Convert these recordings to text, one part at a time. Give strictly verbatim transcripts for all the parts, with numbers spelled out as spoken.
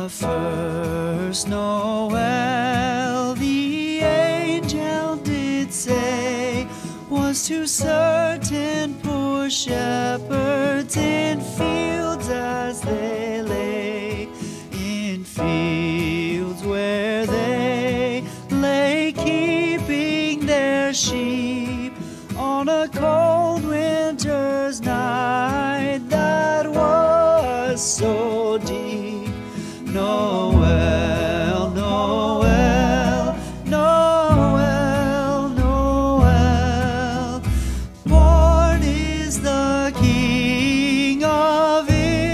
The first Noel, the angel did say, was to certain poor shepherds in fields as they lay, in fields where they lay keeping their sheep on a cold winter's night that was so deep. Noel, Noel, Noel, Noel, born is the King of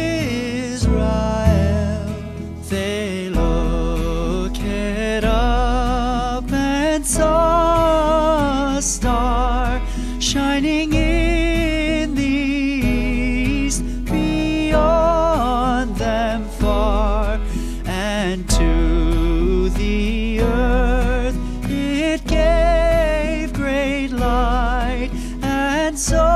Israel. They looked up and saw a star shining in the east beyond them far, and to the earth it gave great light, and so